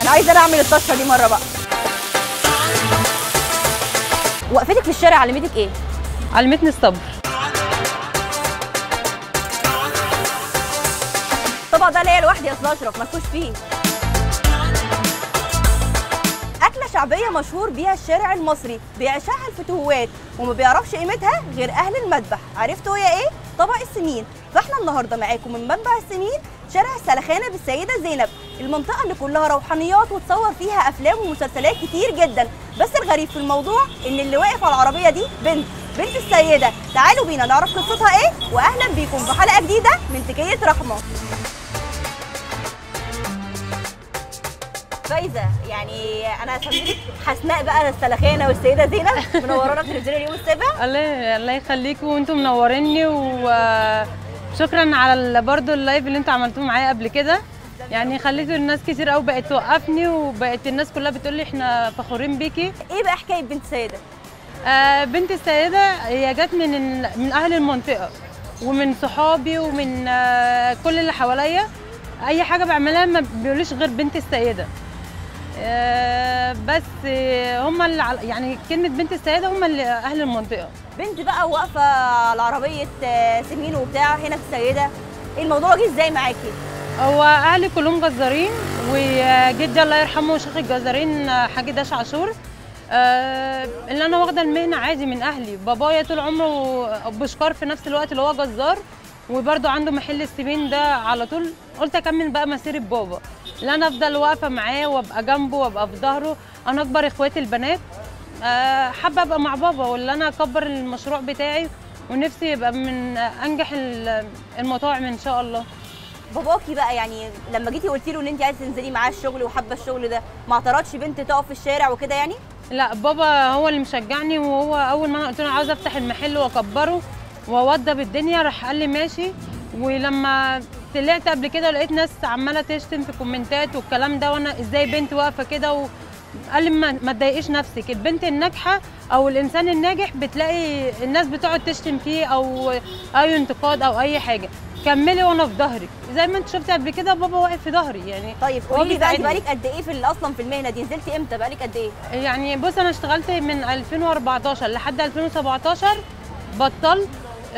عايزه انا اعمل الطشه دي مره بقى. وقفتك في الشارع علمتك ايه؟ علمتني الصبر. طبعا ده ليا لوحدي يا استاذ اشرف، مالكوش فيه. اكله شعبيه مشهور بيها الشارع المصري، بيعشقها الفتوات وما بيعرفش قيمتها غير اهل المذبح. عرفتوا هي ايه؟ طبق السمين. فاحنا النهارده معاكم من منبع السمين، شارع السلخانه بالسيده زينب، المنطقه اللي كلها روحانيات وتصور فيها افلام ومسلسلات كتير جدا. بس الغريب في الموضوع ان اللي واقف على العربيه دي بنت السيده. تعالوا بينا نعرف قصتها ايه، واهلا بيكم في حلقه جديده من تكيه رحمه. فايزه، يعني انا سميتك حسناء بقى السلخانه والسيده زينب، منورانا في تلفزيون اليوم السابع. الله يخليكم، وانتم منوريني، وشكرا على برضو اللايف اللي انتوا عملتوه معايا قبل كده. يعني خليتوا الناس كتير قوي بقت توقفني، وبقت الناس كلها بتقول لي احنا فخورين بيكي. ايه بقى حكايه بنت السيده؟ بنت السيده هي جت من اهل المنطقه ومن صحابي ومن كل اللي حواليا. اي حاجه بعملها ما بيقولوش غير بنت السيده. بس هم اللي يعني كلمه بنت السيده هم اللي اهل المنطقه. بنت بقى واقفه على عربيه سمين وبتاع هنا في السيده، الموضوع جه ازاي معاكي؟ هو اهلي كلهم جزارين، وجدي الله يرحمه شيخ الجزارين حاج داش عاشور. اللي انا واخده المهنه عادي من اهلي. بابايا طول عمره بشكار في نفس الوقت اللي هو جزار، وبرده عنده محل السمين ده على طول. قلت اكمل بقى مسيره بابا، اللي انا افضل واقفه معاه وابقى جنبه وابقى في ظهره. انا اكبر اخواتي البنات، حابه ابقى مع بابا، واللي انا اكبر المشروع بتاعي، ونفسي يبقى من انجح المطاعم ان شاء الله. باباكي بقى يعني لما جيتي قلتي له ان انت عايزه تنزلي معاه الشغل وحابه الشغل ده، ما اعترضش بنت تقف في الشارع وكده يعني؟ لا، بابا هو اللي مشجعني، وهو اول ما انا قلت له عاوزه افتح المحل واكبره واوضب الدنيا راح قال لي ماشي. ولما طلعت قبل كده لقيت ناس عماله تشتم في كومنتات والكلام ده، وانا ازاي بنت واقفه كده قال لي ما تضايقيش نفسك. البنت الناجحه او الانسان الناجح بتلاقي الناس بتقعد تشتم فيه او اي انتقاد او اي حاجه. كملي وانا في ظهرك، زي ما انت شفتي قبل كده بابا واقف في ظهري يعني. طيب قولي لي بقى، انت بقالك قد ايه اصلا في المهنه دي؟ نزلتي امتى؟ بقالك قد ايه؟ يعني بص، انا اشتغلت من 2014 لحد 2017 بطلت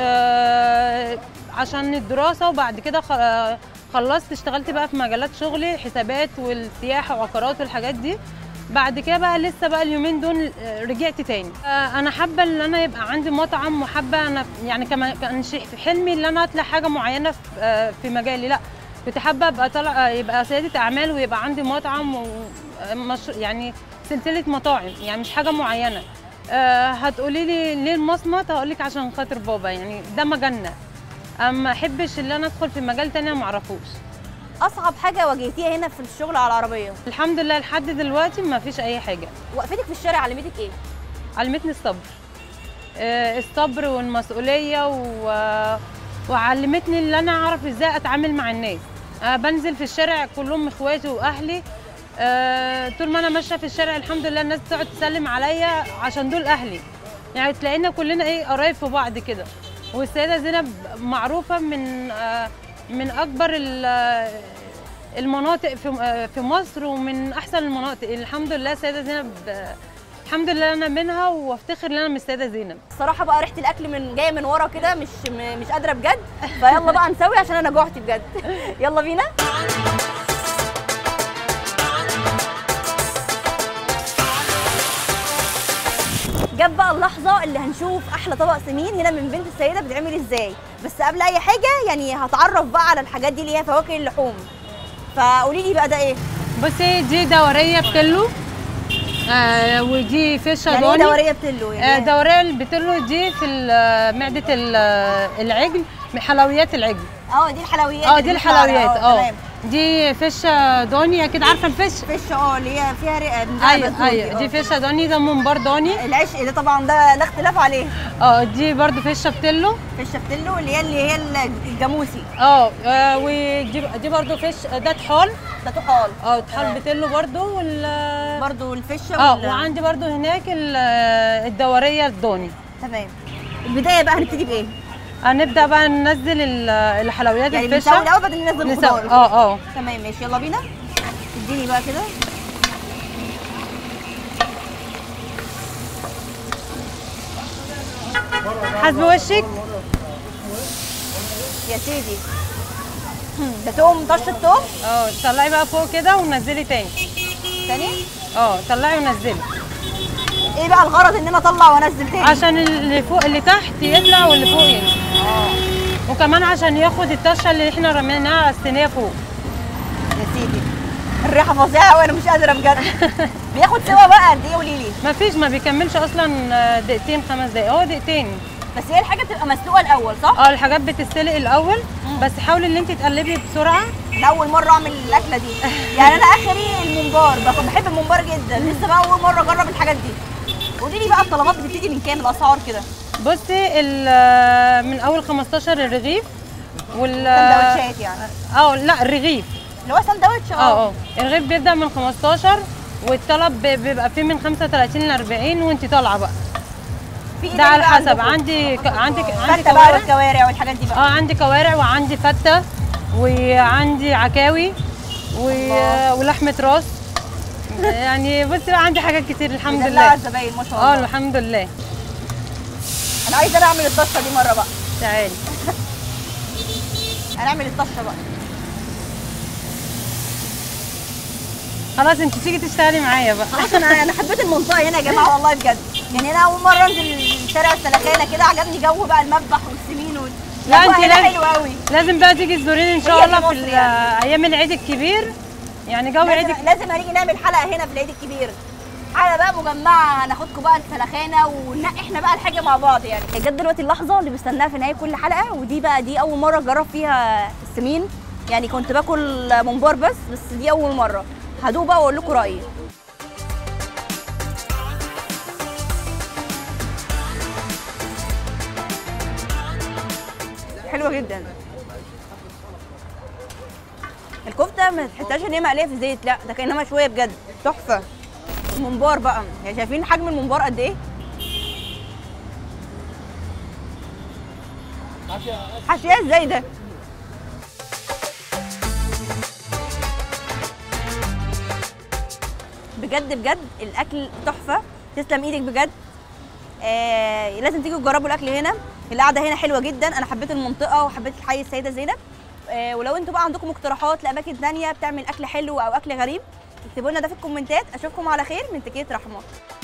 عشان الدراسه، وبعد كده خلصت اشتغلت بقى في مجالات شغلي، حسابات والسياحه وعقارات والحاجات دي. بعد كده بقى لسه بقى اليومين دول رجعت تاني. انا حابه ان انا يبقى عندي مطعم، وحابه انا يعني كان في حلمي ان انا اطلع حاجه معينه في مجالي. لا، كنت حابه ابقى يبقى سياده اعمال ويبقى عندي مطعم يعني سلسله مطاعم، يعني مش حاجه معينه. هتقولي لي ليه المصمت؟ هقول لك عشان خاطر بابا، يعني ده مجالنا. ما احبش ان انا ادخل في مجال تاني ما اعرفوش. اصعب حاجه واجهتيها هنا في الشغل على العربيه؟ الحمد لله لحد دلوقتي ما فيش اي حاجه. وقفتك في الشارع علمتك ايه؟ علمتني الصبر. الصبر والمسؤوليه وعلمتني ان انا اعرف ازاي اتعامل مع الناس. بنزل في الشارع كلهم اخواتي واهلي. طول ما انا ماشيه في الشارع الحمد لله الناس تقعد تسلم عليا عشان دول اهلي. يعني تلاقينا كلنا قرايب في بعض كده. والسيده زينب معروفه من اكبر المناطق في مصر، ومن احسن المناطق. الحمد لله السيده زينب، الحمد لله انا منها، وافتخر ان انا من السيده زينب. الصراحه بقى ريحه الاكل جايه من ورا كده، مش قادره بجد. فيلا بقى نسوي عشان انا جوعت بجد. يلا بينا. جت بقى اللحظه اللي هنشوف احلى طبق سمين هنا من بنت السيده بيتعمل ازاي. بس قبل اي حاجه يعني هتعرف بقى على الحاجات دي اللي هي فواكه اللحوم. فقولي لي بقى ده ايه؟ بصي، دي دوريه بتلو، ودي فشه يعني ضاني. ايه دوريه بتلو؟ يعني دوريه البتلو دي في معده العجل، من حلويات العجل. دي الحلويات. دي الحلويات. دي فشه ضاني، اكيد عارفه الفش. فشه اللي هي فيها رقه. ايوه دي فشه ضاني، ده ممبار ضاني. العشق ده طبعا ده لا اختلاف عليه. دي برضو فشه بتلو. فشه بتلو اللي هي الجاموسي. ودي برضو فش، ده طحال. ده طحال. طحال بتلو برضو. برضو الفشه. وعندي برضو هناك الدوريه الضاني. تمام. البدايه بقى هنبتدي بايه؟ هنبدا بقى ننزل الحلويات، يعني الفشه. يعني الاول بعدين ننزل الخضار. اه تمام ماشي، يلا بينا. اديني بقى كده. حسب وشك. يا سيدي ده توم، طشه توم. طلعي بقى فوق كده ونزلي تاني. تاني؟ طلعي ونزلي. ايه بقى الغرض ان انا اطلع وانزل تاني؟ عشان اللي فوق اللي تحت يطلع واللي فوق ينزل. وكمان عشان ياخد الطشه اللي احنا رميناها على الصينيه فوق. يا سيدي الريحه فظيعه وانا مش قادره بجد. بياخد سوا بقى قد ايه قولي لي؟ مفيش، ما بيكملش اصلا دقيقتين 5 دقايق، هو دقيقتين بس. هي الحاجه بتبقى مسلوقه الاول صح؟ الحاجات بتتسلق الاول. بس حاولي ان انت تقلبي بسرعه. انا اول مره اعمل الاكله دي. يعني انا اخري الممبار، بحب الممبار جدا، لسه بقى اول مره اجرب الحاجات دي. قولي لي بقى الطلبات بتبتدي من كام، الاسعار كده؟ بصي من اول 15 الرغيف سندوتشات يعني؟ لا الرغيف اللي هو سندوتش. الرغيف بيبدا من 15 والطلب بيبقى فيه من 35 ل 40 وانت طالعه بقى. ده على حسب. عندي كوارع. والكوارع والحاجات دي بقى. عندي كوارع وعندي فته وعندي عكاوي ولحمه راس. يعني بصي بقى عندي حاجات كتير الحمد لله. على الزباين ما شاء الله. الحمد لله. انا عايزه اعمل الطشه دي مره بقى. تعالي. هنعمل الطشه بقى. خلاص انت تيجي تشتغلي معايا بقى. خلاص انا حبيت المنطقه هنا يا جماعه والله بجد. يعني انا اول مره انزل شارع السلخانه كده، عجبني جو بقى المذبح والسمين لا انت حلو قوي. لازم بقى تيجي تزوريني ان شاء الله في ايام العيد الكبير. يعني جو عيد لازم هنيجي نعمل حلقه هنا في العيد الكبير، حلقه بقى مجمعه، هناخدكم بقى السلخانه وننقي احنا بقى الحاجه مع بعض. يعني جت دلوقتي اللحظه اللي بستناها في نهايه كل حلقه، ودي بقى دي اول مره اجرب فيها السمين. يعني كنت باكل ممبار بس دي اول مره. هدوق بقى واقول لكم رايي. حلوه جدا الكفته، ما تحسهاش ان هي مقليه في زيت، لا ده كانها مشويه بجد، تحفه. الممبار بقى، يعني شايفين حجم الممبار قد ايه؟ حاشيه ازاي ده؟ بجد بجد الاكل تحفه، تسلم ايدك بجد. لازم تيجوا تجربوا الاكل هنا. القعده هنا حلوه جدا، انا حبيت المنطقه وحبيت الحي السيده زينب. ولو انتوا بقى عندكم اقتراحات لاماكن ثانيه بتعمل اكل حلو او اكل غريب، اكتبوا لنا ده في الكومنتات. اشوفكم على خير من تكيه رحمه.